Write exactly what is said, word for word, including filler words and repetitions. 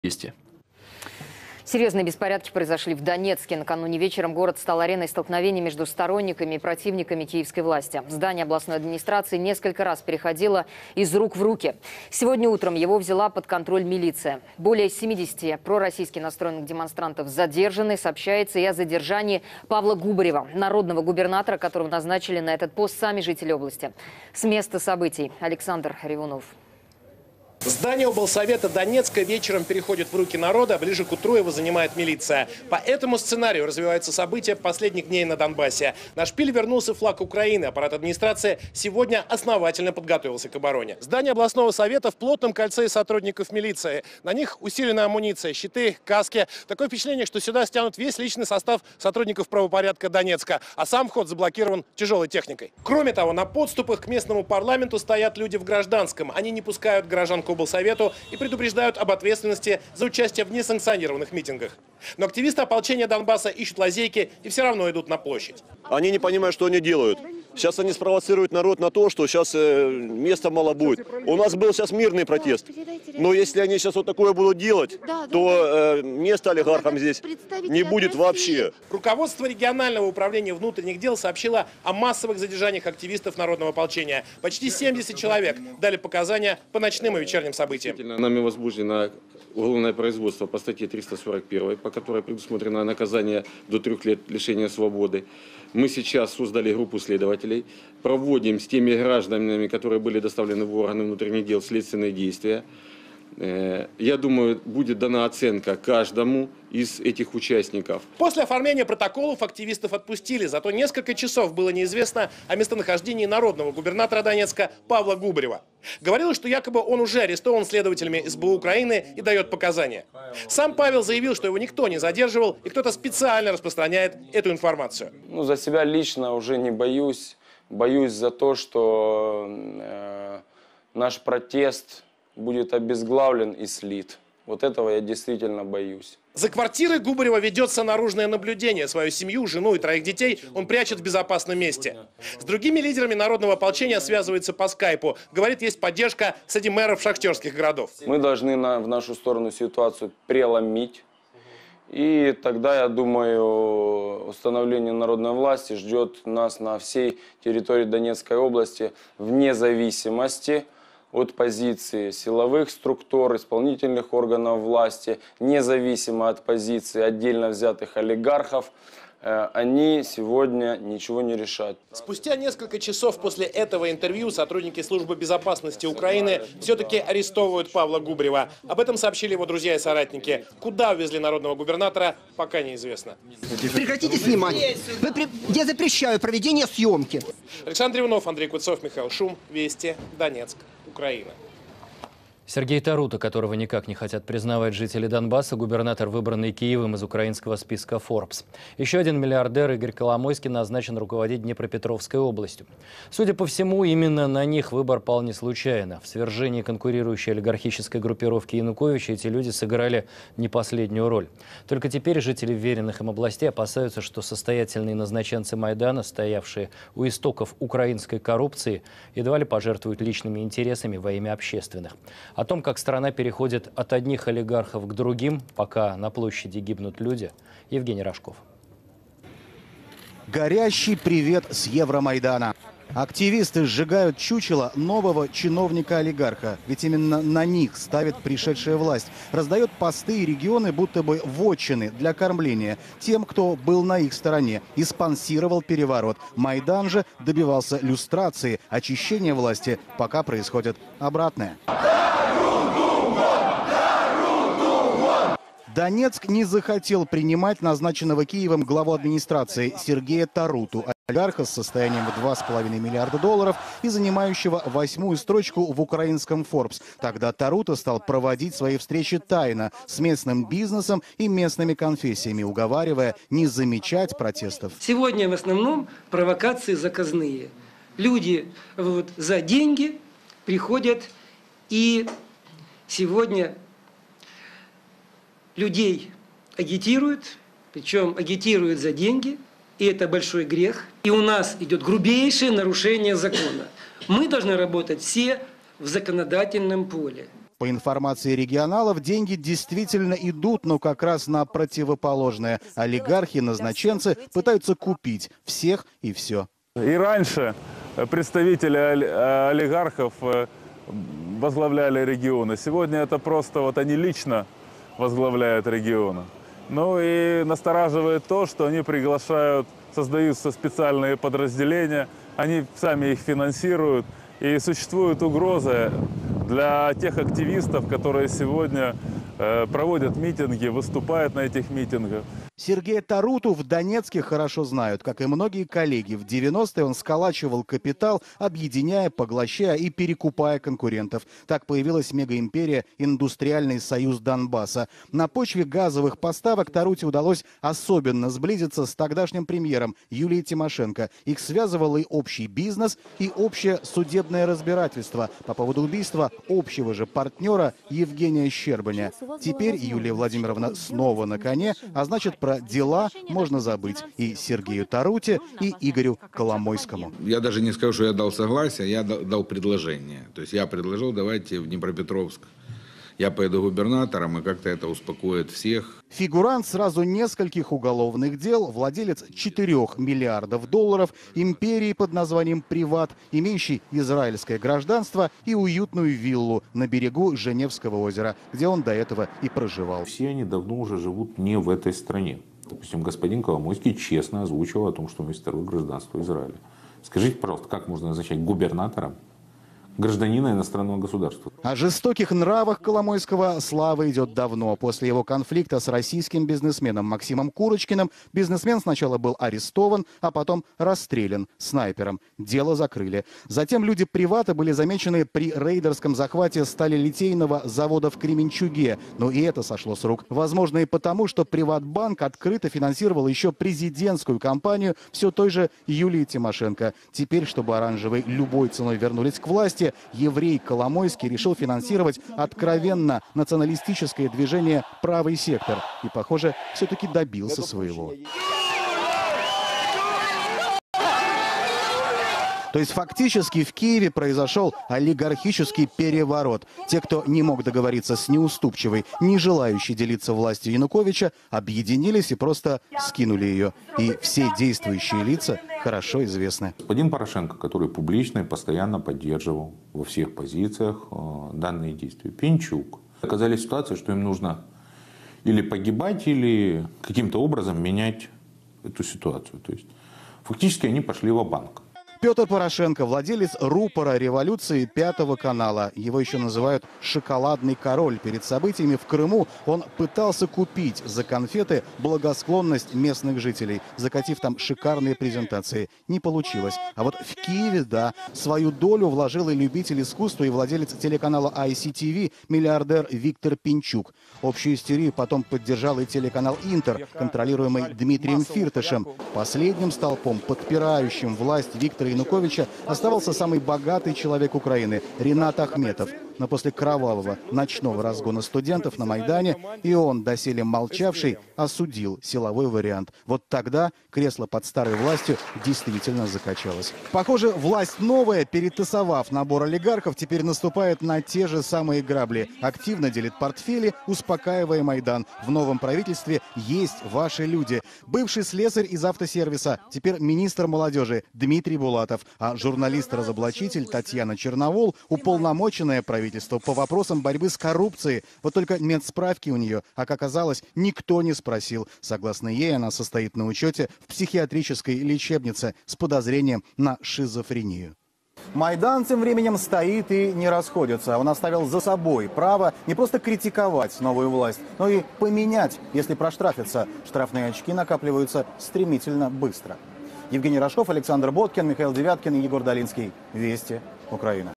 Вести. Серьезные беспорядки произошли в Донецке. Накануне вечером город стал ареной столкновений между сторонниками и противниками киевской власти. Здание областной администрации несколько раз переходило из рук в руки. Сегодня утром его взяла под контроль милиция. Более семидесяти пророссийски настроенных демонстрантов задержаны. Сообщается и о задержании Павла Губарева, народного губернатора, которого назначили на этот пост сами жители области. С места событий Александр Ревунов. Здание облсовета Донецка вечером переходит в руки народа, а ближе к утру его занимает милиция. По этому сценарию развиваются события последних дней на Донбассе. На шпиль вернулся флаг Украины. Аппарат администрации сегодня основательно подготовился к обороне. Здание областного совета в плотном кольце из сотрудников милиции. На них усиленная амуниция, щиты, каски. Такое впечатление, что сюда стянут весь личный состав сотрудников правопорядка Донецка, а сам вход заблокирован тяжелой техникой. Кроме того, на подступах к местному парламенту стоят люди в гражданском. Они не пускают граждан к облсовету и предупреждают об ответственности за участие в несанкционированных митингах. Но активисты ополчения Донбасса ищут лазейки и все равно идут на площадь. Они не понимают, что они делают. Сейчас они спровоцируют народ на то, что сейчас э, места мало будет. У нас был сейчас мирный протест. Но если они сейчас вот такое будут делать, то э, места олигархам здесь не будет вообще. Руководство регионального управления внутренних дел сообщило о массовых задержаниях активистов народного ополчения. Почти семьдесят человек дали показания по ночным и вечерним событиям. Нами возбуждено уголовное производство по статье триста сорок один, по которой предусмотрено наказание до трех лет лишения свободы. Мы сейчас создали группу следователей, проводим с теми гражданами, которые были доставлены в органы внутренних дел, следственные действия. Я думаю, будет дана оценка каждому из этих участников. После оформления протоколов активистов отпустили, зато несколько часов было неизвестно о местонахождении народного губернатора Донецка Павла Губарева. Говорилось, что якобы он уже арестован следователями эс бэ у Украины и дает показания. Сам Павел заявил, что его никто не задерживал и кто-то специально распространяет эту информацию. Ну, за себя лично уже не боюсь. Боюсь за то, что э, наш протест будет обезглавлен и слит. Вот этого я действительно боюсь. За квартирой Губарева ведется наружное наблюдение. Свою семью, жену и троих детей он прячет в безопасном месте. С другими лидерами народного ополчения связывается по скайпу. Говорит, есть поддержка среди мэров шахтерских городов. Мы должны на, в нашу сторону ситуацию преломить. И тогда, я думаю, установление народной власти ждет нас на всей территории Донецкой области вне зависимости от позиции силовых структур, исполнительных органов власти, независимо от позиции отдельно взятых олигархов, они сегодня ничего не решат. Спустя несколько часов после этого интервью сотрудники службы безопасности Украины все-таки арестовывают Павла Губарева. Об этом сообщили его друзья и соратники. Куда увезли народного губернатора, пока неизвестно. Прекратите снимать. Я запрещаю проведение съемки. Александр Ревунов, Андрей Куцов, Михаил Шум. Вести. Донецк. Украина. Сергей Тарута, которого никак не хотят признавать жители Донбасса, губернатор, выбранный Киевом из украинского списка Forbes. Еще один миллиардер Игорь Коломойский назначен руководить Днепропетровской областью. Судя по всему, именно на них выбор пал не случайно. В свержении конкурирующей олигархической группировки Януковича эти люди сыграли не последнюю роль. Только теперь жители вверенных им областей опасаются, что состоятельные назначенцы Майдана, стоявшие у истоков украинской коррупции, едва ли пожертвуют личными интересами во имя общественных. О том, как страна переходит от одних олигархов к другим, пока на площади гибнут люди, Евгений Рожков. Горящий привет с Евромайдана. Активисты сжигают чучело нового чиновника-олигарха. Ведь именно на них ставит пришедшая власть. Раздает посты и регионы будто бы вотчины для кормления тем, кто был на их стороне и спонсировал переворот. Майдан же добивался люстрации, очищения власти, пока происходит обратное. Донецк не захотел принимать назначенного Киевом главу администрации Сергея Таруту, олигарха с состоянием в два с половиной миллиарда долларов и занимающего восьмую строчку в украинском Forbes. Тогда Тарута стал проводить свои встречи тайно с местным бизнесом и местными конфессиями, уговаривая не замечать протестов. Сегодня в основном провокации заказные. Люди вот, за деньги приходят и сегодня людей агитируют, причем агитируют за деньги, и это большой грех. И у нас идет грубейшее нарушение закона. Мы должны работать все в законодательном поле. По информации регионалов, деньги действительно идут, но как раз на противоположное. Олигархи, назначенцы пытаются купить всех и все. И раньше представители олигархов возглавляли регионы. Сегодня это просто вот они лично возглавляют регионы. Ну и настораживает то, что они приглашают, создаются специальные подразделения, они сами их финансируют. И существует угроза для тех активистов, которые сегодня э, проводят митинги, выступают на этих митингах. Сергея Таруту в Донецке хорошо знают. Как и многие коллеги, в девяностые он сколачивал капитал, объединяя, поглощая и перекупая конкурентов. Так появилась мегаимперия «Индустриальный союз Донбасса». На почве газовых поставок Таруте удалось особенно сблизиться с тогдашним премьером Юлией Тимошенко. Их связывал и общий бизнес, и общее судебное разбирательство по поводу убийства общего же партнера Евгения Щербаня. Теперь Юлия Владимировна снова на коне, а значит, про дела можно забыть и Сергею Таруте, и Игорю Коломойскому. Я даже не скажу, что я дал согласие, я дал предложение. То есть я предложил, давайте в Днепропетровск. Я поеду губернатором, и как-то это успокоит всех. Фигурант сразу нескольких уголовных дел, владелец четырёх миллиардов долларов, империи под названием «Приват», имеющий израильское гражданство и уютную виллу на берегу Женевского озера, где он до этого и проживал. Все они давно уже живут не в этой стране. Допустим, господин Коломойский честно озвучил о том, что у него есть второе гражданство Израиля. Скажите, пожалуйста, как можно назначать губернатором гражданина иностранного государства? О жестоких нравах Коломойского слава идет давно. После его конфликта с российским бизнесменом Максимом Курочкиным бизнесмен сначала был арестован, а потом расстрелян снайпером. Дело закрыли. Затем люди Привата были замечены при рейдерском захвате сталелитейного завода в Кременчуге. Но и это сошло с рук. Возможно, и потому, что Приватбанк открыто финансировал еще президентскую кампанию все той же Юлии Тимошенко. Теперь, чтобы оранжевые любой ценой вернулись к власти, еврей Коломойский решил финансировать откровенно националистическое движение «Правый сектор». И, похоже, все-таки добился своего. То есть фактически в Киеве произошел олигархический переворот. Те, кто не мог договориться с неуступчивой, не желающей делиться властью Януковича, объединились и просто скинули ее. И все действующие лица хорошо известны. Господин Порошенко, который публично и постоянно поддерживал во всех позициях э, данные действия. Пинчук. Оказались в ситуации, что им нужно или погибать, или каким-то образом менять эту ситуацию. То есть фактически они пошли ва-банк. Петр Порошенко, владелец рупора революции Пятого канала. Его еще называют «шоколадный король». Перед событиями в Крыму он пытался купить за конфеты благосклонность местных жителей, закатив там шикарные презентации. Не получилось. А вот в Киеве, да, свою долю вложил и любитель искусства, и владелец телеканала ай си ти ви, миллиардер Виктор Пинчук. Общую истерию потом поддержал и телеканал «Интер», контролируемый Дмитрием Фиртышем. Последним столпом, подпирающим власть Виктора Януковича, оставался самый богатый человек Украины – Ринат Ахметов. Но после кровавого ночного разгона студентов на Майдане и он, доселе молчавший, осудил силовой вариант. Вот тогда кресло под старой властью действительно закачалось. Похоже, власть новая, перетасовав набор олигархов, теперь наступает на те же самые грабли. Активно делит портфели, успокаивая Майдан. В новом правительстве есть ваши люди. Бывший слесарь из автосервиса, теперь министр молодежи Дмитрий Булатов. А журналист-разоблачитель Татьяна Черновол – уполномоченная правительство по вопросам борьбы с коррупцией. Вот только медсправки у нее, а как оказалось, никто не спросил. Согласно ей, она состоит на учете в психиатрической лечебнице с подозрением на шизофрению. Майдан тем временем стоит и не расходится. Он оставил за собой право не просто критиковать новую власть, но и поменять, если проштрафится. Штрафные очки накапливаются стремительно быстро. Евгений Рожков, Александр Боткин, Михаил Девяткин и Егор Долинский. Вести. Украина.